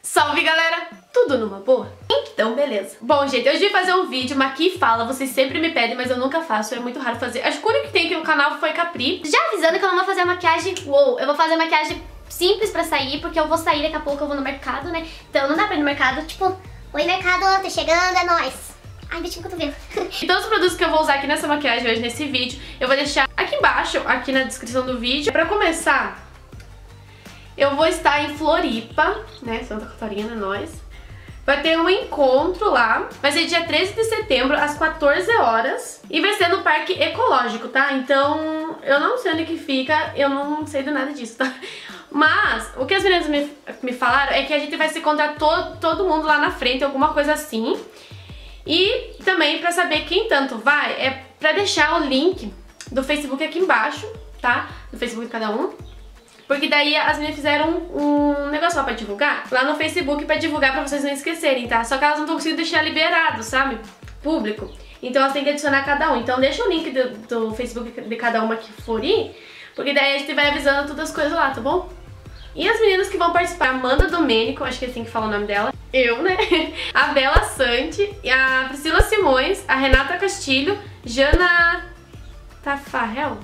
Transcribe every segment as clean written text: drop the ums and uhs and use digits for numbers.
Salve, galera! Tudo numa boa? Então, beleza. Bom, gente, hoje eu vim fazer um vídeo, Maqui e Fala. Vocês sempre me pedem, mas eu nunca faço, é muito raro fazer. Acho que o único que tem aqui no canal foi Capri. Já avisando que eu não vou fazer a maquiagem, eu vou fazer a maquiagem simples pra sair, porque eu vou sair daqui a pouco, eu vou no mercado, né? Então não dá pra ir no mercado, tipo, oi mercado, tô chegando, é nóis. Ai, deixa eu ver. E todos os produtos que eu vou usar aqui nessa maquiagem hoje, nesse vídeo, eu vou deixar aqui embaixo, aqui na descrição do vídeo. Pra começar, eu vou estar em Floripa, né, Santa Catarina, nós. Vai ter um encontro lá, vai ser dia 13 de setembro, às 14 horas. E vai ser no Parque Ecológico, tá? Então, eu não sei onde que fica, eu não sei de nada disso, tá? Mas, o que as meninas me falaram é que a gente vai se encontrar todo mundo lá na frente, alguma coisa assim. E também pra saber quem tanto vai, é pra deixar o link do Facebook aqui embaixo, tá? Do Facebook de cada um. Porque daí as meninas fizeram um negócio lá pra divulgar, lá no Facebook pra divulgar pra vocês não esquecerem, tá? Só que elas não estão conseguindo deixar liberado, sabe? Público. Então elas têm que adicionar cada um. Então deixa o link do Facebook de cada uma que for ir, porque daí a gente vai avisando todas as coisas lá, tá bom? E as meninas que vão participar, Amanda Domênico, acho que é assim que fala o nome dela, eu, né? A Bela Santi, a Priscila Simões, a Renata Castilho, Jana Tafarel,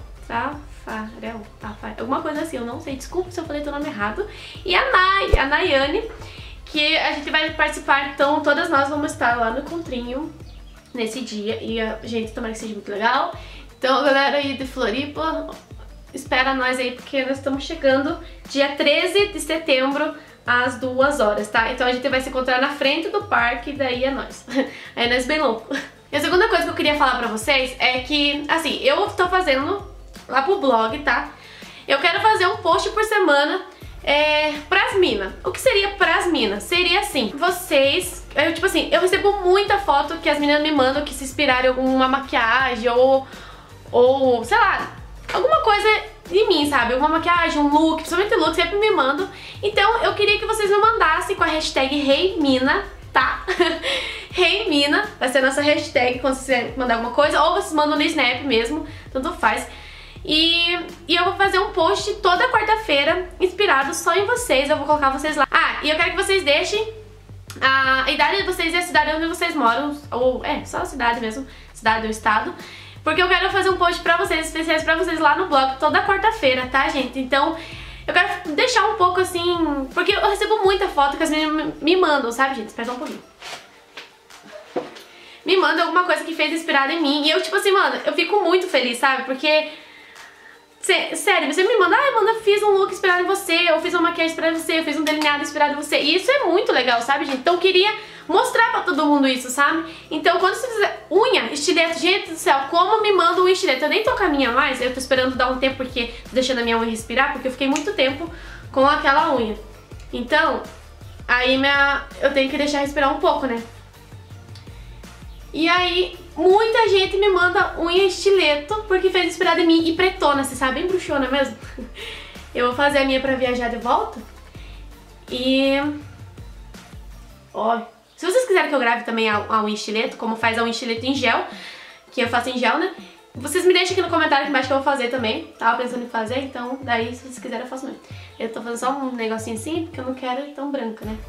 alguma coisa assim, eu não sei, desculpa se eu falei teu nome errado. E a Nayane, que a gente vai participar, então todas nós vamos estar lá no encontrinho nesse dia. E, gente, tomara que seja muito legal. Então, galera aí de Floripa, espera nós aí, porque nós estamos chegando dia 13 de setembro, às 2 horas, tá? Então a gente vai se encontrar na frente do parque, e daí é nós. Aí nós bem louco. E a segunda coisa que eu queria falar pra vocês é que, assim, eu tô fazendo lá pro blog, tá? Eu quero fazer um post por semana pras minas. O que seria pras minas? Seria assim, vocês... tipo assim, eu recebo muita foto que as meninas me mandam que se inspiraram em alguma maquiagem ou sei lá, alguma coisa de mim, sabe? Alguma maquiagem, um look, principalmente look, sempre me mandam. Então eu queria que vocês me mandassem com a hashtag HeyMina, tá? HeyMina, vai ser a nossa hashtag quando vocês mandar alguma coisa, ou vocês mandam no Snap mesmo, tanto faz. E eu vou fazer um post toda quarta-feira inspirado só em vocês, eu vou colocar vocês lá. Ah, e eu quero que vocês deixem a idade de vocês e a cidade onde vocês moram, ou só a cidade mesmo, cidade ou estado. Porque eu quero fazer um post pra vocês, especiais pra vocês lá no blog toda quarta-feira, tá, gente? Então, eu quero deixar um pouco assim, porque eu recebo muita foto que as meninas me mandam, sabe, gente? Espera só um pouquinho. Me mandam alguma coisa que fez inspirado em mim. E eu, tipo assim, mano, eu fico muito feliz, sabe? Porque... sério, você me manda, Amanda, fiz um look inspirado em você, eu fiz uma maquiagem inspirada em você, eu fiz um delineado inspirado em você. E isso é muito legal, sabe, gente? Então eu queria mostrar pra todo mundo isso, sabe? Então quando você fizer unha, estileto, gente do céu, como me manda um estileto? Eu nem tô com a minha mais, eu tô esperando dar um tempo porque tô deixando a minha unha respirar, porque eu fiquei muito tempo com aquela unha. Então, aí eu tenho que deixar respirar um pouco, né? E aí, muita gente me manda unha estileto porque fez inspirado em mim e pretona, você sabe, bem bruxona mesmo. Eu vou fazer a minha pra viajar de volta. E... ó, se vocês quiserem que eu grave também a unha estileto, como faz a unha estileto em gel, que eu faço em gel, né? Vocês me deixem aqui no comentário aqui embaixo que eu vou fazer também. Tava pensando em fazer, então daí se vocês quiserem eu faço mesmo. Eu tô fazendo só um negocinho assim, porque eu não quero ir tão branca, né?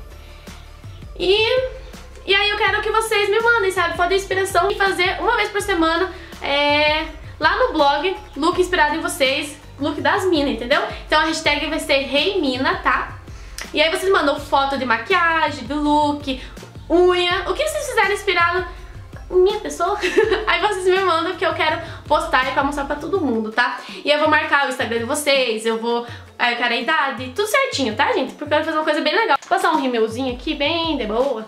E aí eu quero que vocês me mandem, sabe, foto de inspiração e fazer uma vez por semana lá no blog, look inspirado em vocês, look das minas, entendeu? Então a hashtag vai ser HeyMina, tá? E aí vocês mandam foto de maquiagem, do look, unha, o que vocês fizerem inspirado em minha pessoa, aí vocês me mandam que eu quero postar e pra mostrar pra todo mundo, tá? E eu vou marcar o Instagram de vocês, eu quero a idade, tudo certinho, tá, gente? Porque eu quero fazer uma coisa bem legal. Vou passar um rímelzinho aqui, bem de boa.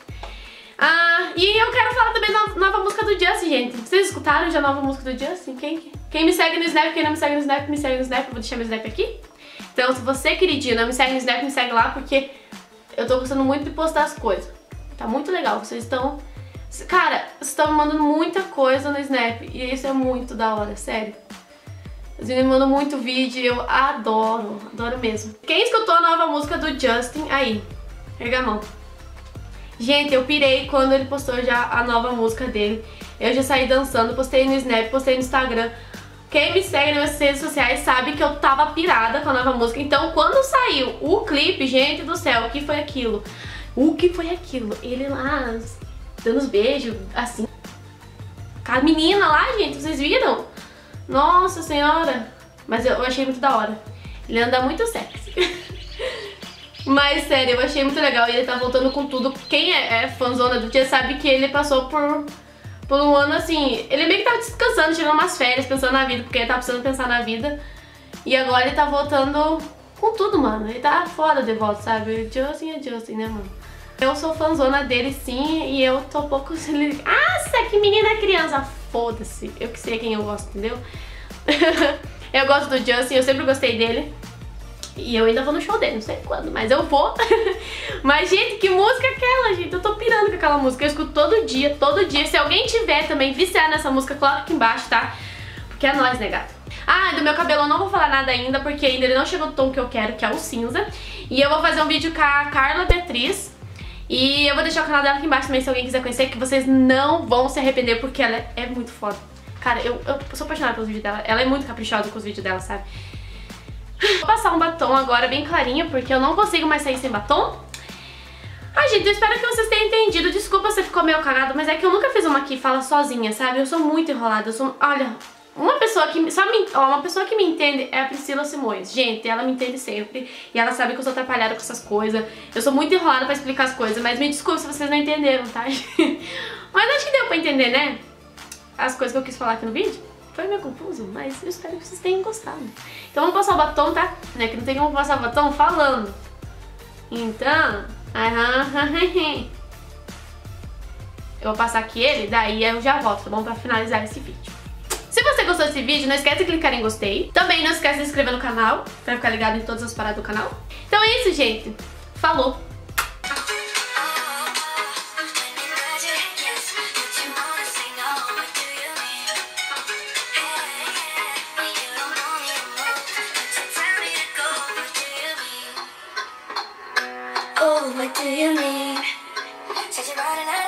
E eu quero falar também da nova música do Justin, gente. Vocês escutaram já a nova música do Justin? Quem me segue no Snap, quem não me segue no Snap, me segue no Snap. Eu vou deixar meu Snap aqui. Então, se você, queridinho, não me segue no Snap, me segue lá, porque eu tô gostando muito de postar as coisas. Tá muito legal, vocês estão... cara, vocês estão me mandando muita coisa no Snap, e isso é muito da hora, sério. As meninas me mandam muito vídeo e eu adoro, adoro mesmo. Quem escutou a nova música do Justin, aí, erga a mão. Gente, eu pirei quando ele postou já a nova música dele. Eu já saí dançando, postei no Snap, postei no Instagram. Quem me segue nas minhas redes sociais sabe que eu tava pirada com a nova música. Então quando saiu o clipe, gente do céu, o que foi aquilo? O que foi aquilo? Ele lá dando os beijos, assim. Com a menina lá, gente, vocês viram? Nossa senhora. Mas eu achei muito da hora. Ele anda muito sexy. Mas sério, eu achei muito legal. E ele tá voltando com tudo. Quem é fãzona do Tia sabe que ele passou por um ano assim. Ele meio que tava descansando, tirando umas férias, pensando na vida, porque ele tava precisando pensar na vida. E agora ele tá voltando com tudo, mano. Ele tá foda de volta, sabe? Justin é Justin, né, mano? Eu sou fãzona dele sim, e eu tô um pouco... Nossa, que menina criança! Foda-se, eu que sei quem eu gosto, entendeu? Eu gosto do Justin, eu sempre gostei dele. E eu ainda vou no show dele, não sei quando, mas eu vou. Mas, gente, que música é aquela, gente? Eu tô pirando com aquela música, eu escuto todo dia, todo dia. Se alguém tiver também viciado nessa música, coloca aqui embaixo, tá? Porque é nóis, né, gato? Ah, do meu cabelo eu não vou falar nada ainda, porque ainda ele não chegou no tom que eu quero, que é o cinza. E eu vou fazer um vídeo com a Carla Beatriz. E eu vou deixar o canal dela aqui embaixo também, se alguém quiser conhecer, que vocês não vão se arrepender, porque ela é muito foda. Cara, eu sou apaixonada pelos vídeos dela. Ela é muito caprichosa com os vídeos dela, sabe? Vou passar um batom agora bem clarinho, porque eu não consigo mais sair sem batom. Ai, gente, eu espero que vocês tenham entendido. Desculpa se ficou meio cagado, mas é que eu nunca fiz uma que fala sozinha, sabe? Eu sou muito enrolada, eu sou... Olha... Uma pessoa que me entende é a Priscila Simões. Gente, ela me entende sempre. E ela sabe que eu sou atrapalhada com essas coisas. Eu sou muito enrolada pra explicar as coisas. Mas me desculpe se vocês não entenderam, tá? Mas acho que deu pra entender, né? As coisas que eu quis falar aqui no vídeo. Foi meio confuso, mas eu espero que vocês tenham gostado. Então vamos passar o batom, tá? Né? Que não tem como passar o batom falando. Então... eu vou passar aqui ele, daí eu já volto, tá bom? Pra finalizar esse vídeo. Se você gostou desse vídeo, não esquece de clicar em gostei. Também não esquece de se inscrever no canal, pra ficar ligado em todas as paradas do canal. Então é isso, gente. Falou! What do you mean? Said you're running out.